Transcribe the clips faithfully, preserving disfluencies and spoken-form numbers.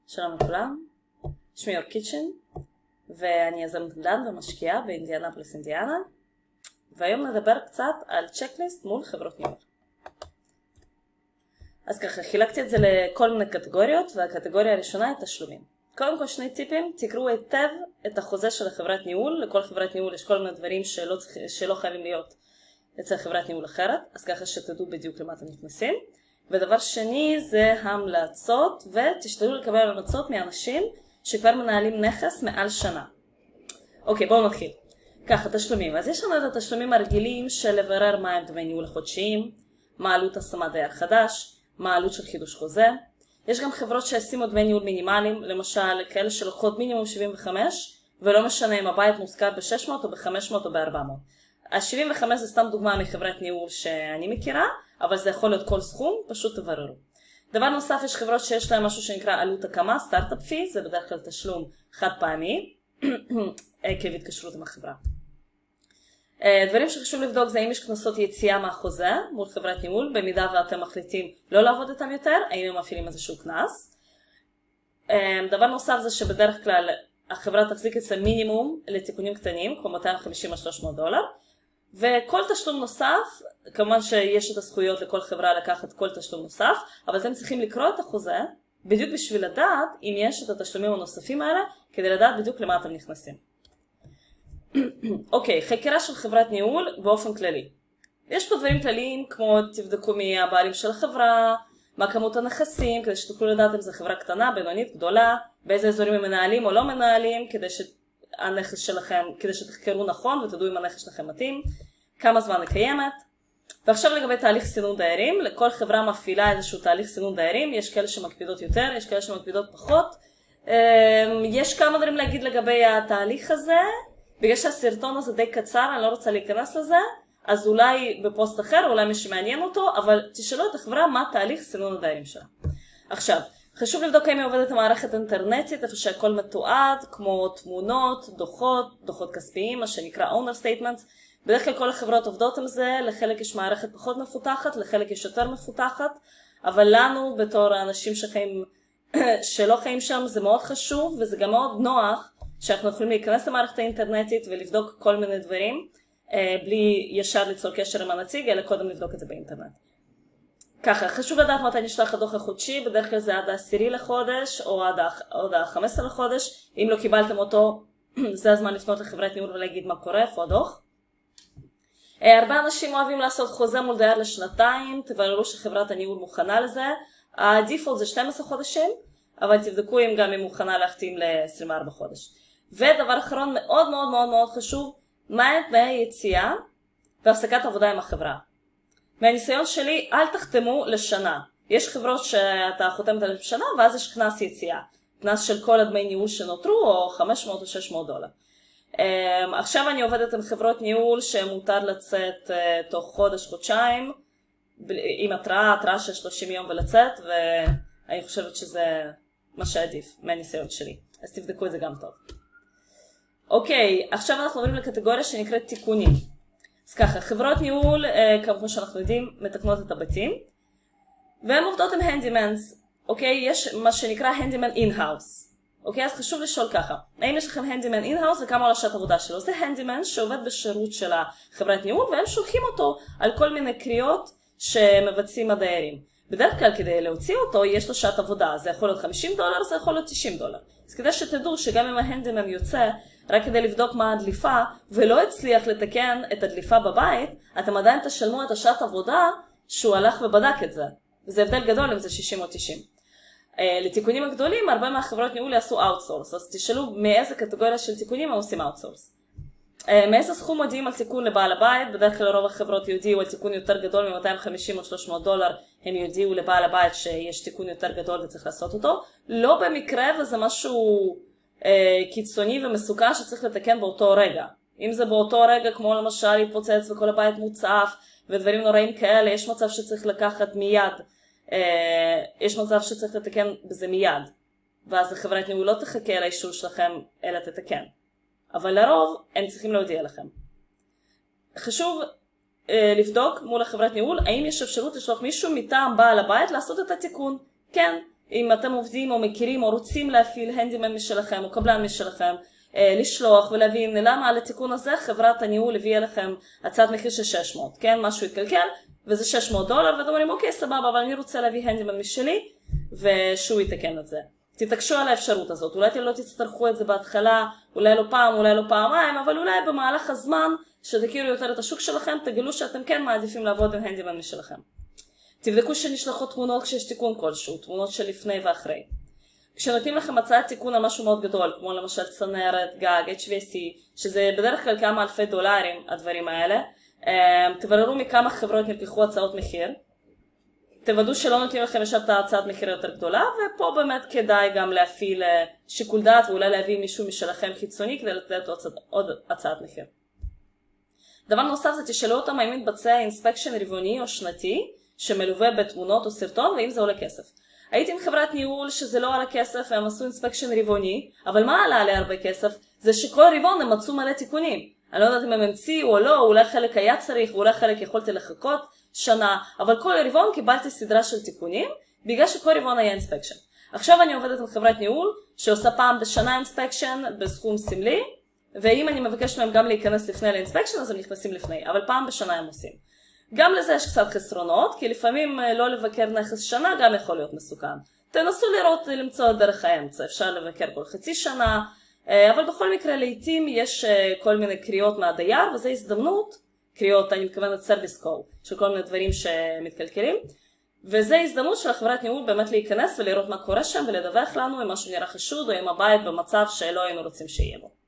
שלום לכולם, שמי אור קיצ'ן ואני יזמת נדל"ן ומשקיעה באינדיאנפוליס אינדיאנה, והיום נדבר קצת על צ'קליסט מול חברות ניהול. אז ככה, חילקתי את זה לכל מיני קטגוריות, והקטגוריה הראשונה היא תשלומים. קודם כל שני טיפים, תקראו היטב את החוזה של חברת ניהול. לכל חברת ניהול יש כל מיני דברים שלא, שלא חייבים להיות אצל חברת ניהול אחרת, אז ככה שתדעו בדיוק למה אתם נכנסים. ודבר שני זה המלצות, ותשתדלו לקבל המלצות מאנשים שכבר מנהלים נכס מעל שנה. אוקיי, בואו נתחיל. ככה, תשלומים. אז יש לנו את התשלומים הרגילים של לברר מה הם דמי ניהול החודשיים, מה עלות השמת דייר חדש, מה העלות של חידוש חוזה. יש גם חברות שישימו דמי ניהול מינימליים, למשל כאלה שלוקחות מינימום שבעים וחמש, ולא משנה אם הבית מוזכר ב-שש מאות או ב-חמש מאות או ב-ארבע מאות. ה-שבעים וחמש זה סתם דוגמה מחברת ניהול שאני מכירה, אבל זה יכול להיות כל סכום, פשוט תבררו. דבר נוסף, יש חברות שיש להם משהו שנקרא עלות הקמה, סטארט-אפ פי, זה בדרך כלל תשלום חד פעמי, עקב התקשרות עם החברה. דברים שחשוב לבדוק זה האם יש כנסות יציאה מהחוזה מול חברת ניהול, במידה ואתם מחליטים לא לעבוד איתם יותר, האם הם מפעילים איזשהו כנס. דבר נוסף זה שבדרך כלל החברה תחזיק אצל מינימום לתיקונים קטנים, כמו מאתיים וחמישים עד שלוש מאות דולר, וכל תשלום נוסף, כמובן שיש את הזכויות לכל חברה לקחת כל תשלום נוסף, אבל אתם צריכים לקרוא את החוזה בדיוק בשביל לדעת אם יש את התשלומים הנוספים האלה, כדי לדעת בדיוק למה אתם נכנסים. אוקיי, חקירה של חברת ניהול באופן כללי. יש פה דברים כלליים כמו תבדקו מי הבעלים של החברה, מה כמות הנכסים, כדי שתוכלו לדעת אם זו חברה קטנה, בינונית, גדולה, באיזה אזורים הם מנהלים או לא מנהלים, כדי שהנכס שלכם, כדי שתחקרו נכון ותדעו אם הנכס שלכם מתאים, כמה זמן היא קיימת. ועכשיו לגבי תהליך סינון דיירים, לכל חברה מפעילה איזשהו תהליך סינון דיירים, יש כאלה שמקפידות יותר, יש כאלה שמקפידות פחות. יש כמה דברים להגיד לגבי התהליך הזה, בגלל שהסרטון הזה די קצר, אני לא רוצה להיכנס לזה, אז אולי בפוסט אחר, אולי מי שמעניין אותו, אבל תשאלו את החברה מה תהליך סינון הדיירים שלה. עכשיו, חשוב לבדוק האם היא עובדת מערכת אינטרנטית, איפה שהכל מתועד, כמו תמונות, דוחות, דוחות כספיים, מה שנקרא owner statements. בדרך כלל כל החברות עובדות עם זה, לחלק יש מערכת פחות מפותחת, לחלק יש יותר מפותחת, אבל לנו בתור האנשים שחיים, שלא חיים שם זה מאוד חשוב, וזה גם מאוד נוח שאנחנו יכולים להיכנס למערכת האינטרנטית ולבדוק כל מיני דברים, בלי ישר ליצור קשר עם הנציג, אלא קודם לבדוק את זה באינטרנט. ככה, חשוב לדעת מתי נשלח הדוח החודשי, בדרך כלל זה עד העשירי לחודש, או עד ה-חמישה עשר לחודש. אם לא קיבלתם אותו, זה הזמן לפנות לחברת ניהול ולהגיד מה קורה, איפה הדוח. הרבה אנשים אוהבים לעשות חוזה מול דייר לשנתיים, תבררו שחברת הניהול מוכנה לזה. הדיפולט זה שנים עשר חודשים, אבל תבדקו אם גם היא מוכנה להחתים ל-עשרים וארבעה חודש. ודבר אחרון מאוד מאוד מאוד מאוד חשוב, מה הם תנאי היציאה והפסקת עבודה עם החברה. מהניסיון שלי, אל תחתמו לשנה. יש חברות שאתה חותמת עליהן שנה, ואז יש כנס יציאה. כנס של כל הדמי ניהול שנותרו, או חמש מאות או שש מאות דולר. עכשיו אני עובדת עם חברות ניהול שמותר לצאת תוך חודש, חודשיים, עם התראה, התראה של שלושים יום ולצאת, ואני חושבת שזה מה שעדיף מהניסיון שלי. אז תבדקו את זה גם טוב. אוקיי, עכשיו אנחנו עוברים לקטגוריה שנקראת תיקונים. אז ככה, חברות ניהול, כמו שאנחנו יודעים, מתקנות את הבתים, והן עובדות עם הנדימנס. אוקיי, יש מה שנקרא הנדימן אין-האוס. אוקיי, אז חשוב לשאול ככה, האם יש לכם הנדימן אין-האוס וכמה עולה שעת עבודה שלו? זה הנדימן שעובד בשירות של החברת ניהול, והם שולחים אותו על כל מיני קריאות שמבצעים הדיירים. בדרך כלל כדי להוציא אותו יש לו שעת עבודה, זה יכול להיות חמישים דולר, זה יכול להיות תשעים דולר. אז כדי שתדעו שגם אם ההנדימן יוצא, רק כדי לבדוק מה הדליפה, ולא הצליח לתקן את הדליפה בבית, אתם עדיין תשלמו את השעת עבודה שהוא הלך ובדק את זה. וזה הבדל גדול אם זה שישים או תשעים. לתיקונים הגדולים, הרבה מהחברות ניהול יעשו אאוטסורס, אז תשאלו מאיזה קטגוריה של תיקונים הם עושים אאוטסורס. מאיזה סכום מודיעים על תיקון לבעל הבית? בדרך כלל רוב החברות יודיעו על תיקון יותר גדול מ-מאתיים וחמישים או שלוש מאות דולר, הם יודיעו לבעל הבית שיש תיקון יותר גדול וצריך לעשות אותו. לא במקרה וזה משהו אה, קיצוני ומסוכן שצריך לתקן באותו רגע. אם זה באותו רגע כמו למשל התפוצץ וכל הבית מוצף ודברים נוראים כאלה, יש מצב שצריך לקחת מיד, אה, יש מצב שצריך לתקן בזה מיד. ואז החברת ניהול לא תחכה לאישור שלכם אלא תתקן. אבל לרוב הם צריכים להודיע לכם. חשוב אה, לבדוק מול החברת ניהול, האם יש אפשרות לשלוח מישהו מטעם בעל הבית לעשות את התיקון. כן, אם אתם עובדים או מכירים או רוצים להפעיל הנדימן משלכם או קבלן משלכם, לשלוח ולהבין למה על התיקון הזה חברת הניהול הביאה לכם הצעת מחיר של שש מאות, כן? משהו התקלקל וזה שש מאות דולר, ואתם אומרים אוקיי סבבה, אבל אני רוצה להביא הנדימן משלי ושהוא יתקן את זה. תתעקשו על האפשרות הזאת, אולי לא תצטרכו את זה בהתחלה, אולי לא פעם, אולי לא פעמיים, אבל אולי במהלך הזמן שתכירו יותר את השוק שלכם, תגלו שאתם כן מעדיפים לעבוד עם הנדימן משלכם. תבדקו שנשלחות תמונות כשיש תיקון כלשהו, תמונות של לפני ואחרי. כשנותנים לכם הצעת תיקון על משהו מאוד גדול, כמו למשל צנרת, גג, אייץ' וי סי, שזה בדרך כלל כמה אלפי דולרים, הדברים האלה, תבררו מכמה חברות נלקחו הצעות מחיר, תוודאו שלא נותנים לכם ישר את ההצעת מחיר יותר גדולה, ופה באמת כדאי גם להפעיל שיקול דעת ואולי להביא מישהו משלכם חיצוני כדי לתת עוד הצעת מחיר. דבר נוסף זה תשאלו אותם האם מתבצע אינספקשן רבעוני או שנתי שמלווה בתמונות או סרטון ואם זה עולה כסף. הייתי עם חברת ניהול שזה לא עלה כסף והם עשו אינספקשן רבעוני, אבל מה עלה עליה הרבה כסף? זה שכל רבעון הם מצאו מלא תיקונים. אני לא יודעת אם הם המציאו או לא, אולי חלק היה צריך ואולי חלק יכולתי לחכות שנה, אבל כל רבעון קיבלתי סדרה של תיקונים בגלל שכל רבעון היה אינספקשן. עכשיו אני עובדת עם חברת ניהול שעושה פעם בשנה אינספקשן בסכום סמלי, ואם אני מבקש מהם גם להיכנס לפני לאינספקשן אז הם נכנסים לפני, אבל פעם בשנה הם עושים. גם לזה יש קצת חסרונות, כי לפעמים לא לבקר נכס שנה גם יכול להיות מסוכן. תנסו לראות, למצוא דרך האמצע, אפשר לבקר כל חצי שנה, אבל בכל מקרה לעתים יש כל מיני קריאות מהדייר, וזו הזדמנות, קריאות, אני מתכוונת סרוויס קול, של כל מיני דברים שמתקלקלים, וזו הזדמנות של החברת ניהול באמת להיכנס ולראות מה קורה שם, ולדווח לנו אם משהו נראה חשוד, או אם הבית במצב שלא היינו רוצים שיהיה בו.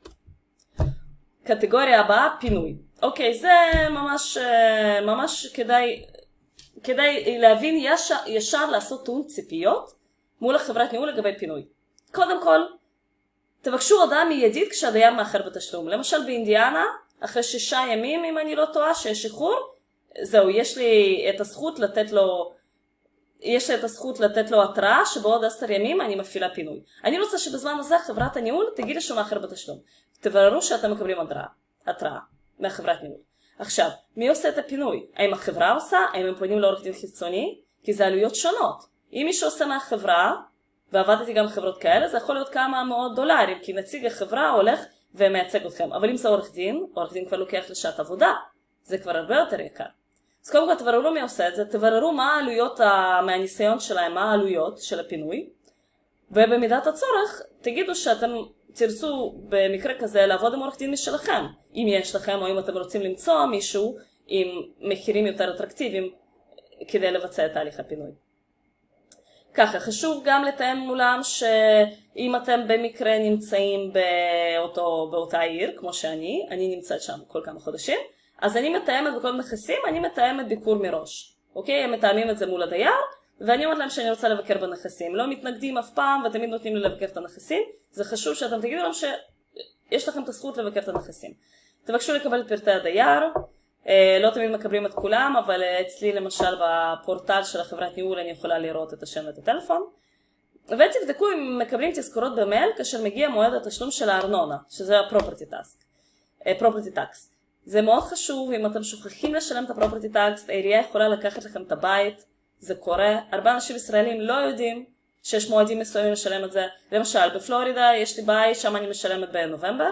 קטגוריה הבאה, פינוי. אוקיי, זה ממש, ממש כדאי, כדאי להבין ישר, ישר לעשות תאום ציפיות מול החברת ניהול לגבי פינוי. קודם כל, תבקשו הודעה מיידית כשהדייר מאחר בתשלום. למשל באינדיאנה, אחרי שישה ימים, אם אני לא טועה, שיש שחרור, זהו, יש לי את הזכות לתת לו, יש לי את הזכות לתת לו התראה שבעוד עשר ימים אני מפעילה פינוי. אני רוצה שבזמן הזה חברת הניהול תגיד לי שהוא מאחר בתשלום. תבררו שאתם מקבלים התראה, התראה מהחברת ניהול. עכשיו, מי עושה את הפינוי? האם החברה עושה? האם הם פונים לעורך דין חיצוני? כי זה עלויות שונות. אם מישהו עושה מהחברה, ועבדתי גם חברות כאלה, זה יכול להיות כמה מאות דולרים, כי נציג החברה הולך ומייצג אתכם. אבל אם זה עורך דין, עורך דין כבר לוקח לשעת עבודה, זה כבר הרבה יותר יקר. אז קודם כל תבררו מי עושה את זה, תבררו מה העלויות מהניסיון שלהם, מה העלויות של הפינוי, ובמידת הצורך תגידו שאתם תרצו במקרה כזה לעבוד עם עורך דין משלכם, אם יש לכם או אם אתם רוצים למצוא מישהו עם מחירים יותר אטרקטיביים כדי לבצע את תהליך הפינוי. ככה, חשוב גם לתאם מולם שאם אתם במקרה נמצאים באותו, באותה עיר, כמו שאני, אני נמצאת שם כל כמה חודשים, אז אני מתאמת בכל נכסים, אני מתאמת ביקור מראש. אוקיי? הם מתאמים את זה מול הדייר, ואני אומרת להם שאני רוצה לבקר בנכסים. לא מתנגדים אף פעם ותמיד נותנים לי לבקר את הנכסים. זה חשוב שאתם תגידו להם שיש לכם את הזכות לבקר את הנכסים. תבקשו לקבל את פרטי הדייר, לא תמיד מקבלים את כולם, אבל אצלי למשל בפורטל של החברת ניהול אני יכולה לראות את השם ואת הטלפון. ותבדקו אם מקבלים תזכורות במייל כאשר מגיע מועד התשלום של הארנונה, שזה ה-property tax. property tax. זה מאוד חשוב, אם אתם שוכחים לשלם את ה-property tax, העירייה יכולה לקחת לכם את הבית, זה קורה. הרבה אנשים ישראלים לא יודעים שיש מועדים מסוימים לשלם את זה. למשל, בפלורידה יש לי בית, שם אני משלמת בנובמבר,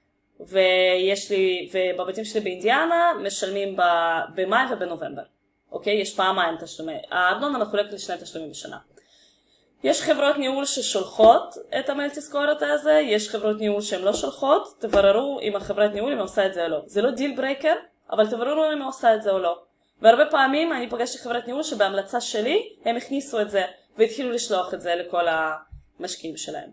ויש לי, ובבתים שלי באינדיאנה משלמים במאי ובנובמבר. אוקיי? יש פעמיים תשלומי. הארנונה מחולקת לשני תשלומים בשנה. יש חברות ניהול ששולחות את המייל תזכורת הזה, יש חברות ניהול שהן לא שולחות, תבררו אם החברת ניהול אם עושה את זה או לא. זה לא דיל ברייקר, אבל תבררו אם עושה את זה או לא. והרבה פעמים אני פגשתי חברת ניהול שבהמלצה שלי הם הכניסו את זה והתחילו לשלוח את זה לכל המשקיעים שלהם.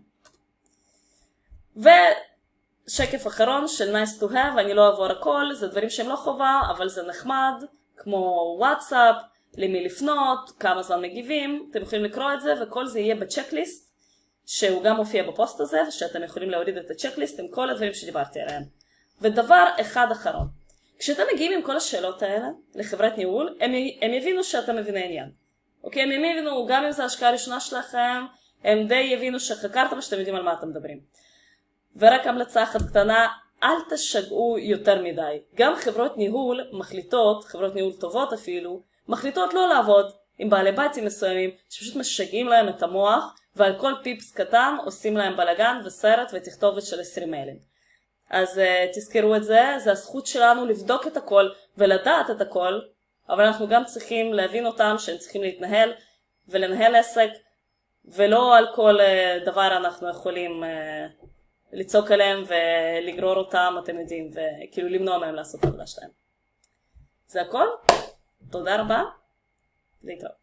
ושקף אחרון של nice to have, אני לא אעבור הכל, זה דברים שהם לא חובה, אבל זה נחמד, כמו וואטסאפ, למי לפנות, כמה זמן מגיבים, אתם יכולים לקרוא את זה, וכל זה יהיה בצ'קליסט, שהוא גם מופיע בפוסט הזה, שאתם יכולים להוריד את הצ'קליסט עם כל הדברים שדיברתי עליהם. ודבר אחד אחרון, כשאתם מגיעים עם כל השאלות האלה לחברת ניהול, הם, הם יבינו שאתם מביני עניין. אוקיי? הם יבינו, גם אם זו ההשקעה הראשונה שלכם, הם די יבינו שחקרתם ושאתם יודעים על מה אתם מדברים. ורק המלצה אחת קטנה, אל תשגעו יותר מדי. גם חברות ניהול מחליטות, חברות ניהול טובות אפילו, מחליטות לא לעבוד עם בעלי בתים מסוימים, שפשוט משגעים להם את המוח, ועל כל פיפס קטן עושים להם בלגן וסרט ותכתובת של עשרים מיילים. אז uh, תזכרו את זה, זה הזכות שלנו לבדוק את הכל ולדעת את הכל, אבל אנחנו גם צריכים להבין אותם שהם צריכים להתנהל ולנהל עסק, ולא על כל uh, דבר אנחנו יכולים uh, לצעוק עליהם ולגרור אותם, אתם יודעים, וכאילו למנוע מהם לעשות עבודה שלהם. זה הכל, תודה רבה, להתראות.